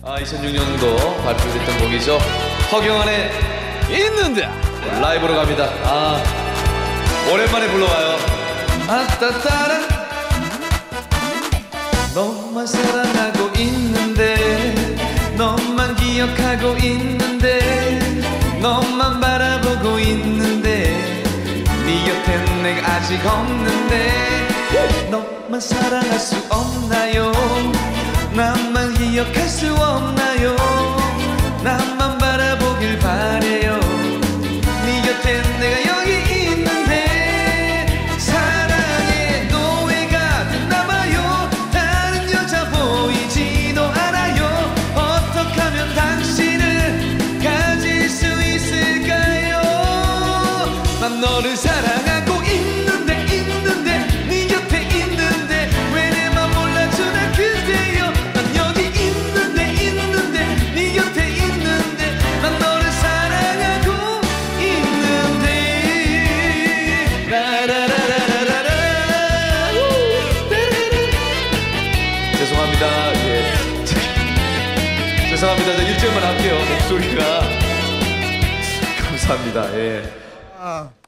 2006년도 발표됐던 곡이죠. 허경환의 있는데 라이브로 갑니다. 오랜만에 불러봐요. 따따라 너만 사랑하고 있는데 너만 기억하고 있는데 너만 바라보고 있는데 네 곁엔 내가 아직 없는데 너만 사랑할 수 없나요? 나만 기억할 수 없나요? 나만 바라보길 바래요. 네 곁엔 내가 여기 있는데 사랑의 노예가 됐나봐요. 다른 여자 보이지도 않아요. 어떻게 하면 당신을 가질 수 있을까요? 난 너를 사랑하고 있는데 네 곁에 있는데 왜 내 맘 몰라주나 그대여. 난 여기 있는데 네 곁에 있는데 난 너를 사랑하고 있는데. 라라라라라라. 죄송합니다. 예. 죄송합니다. 저 1절만 할게요. 목소리가 감사합니다. 예.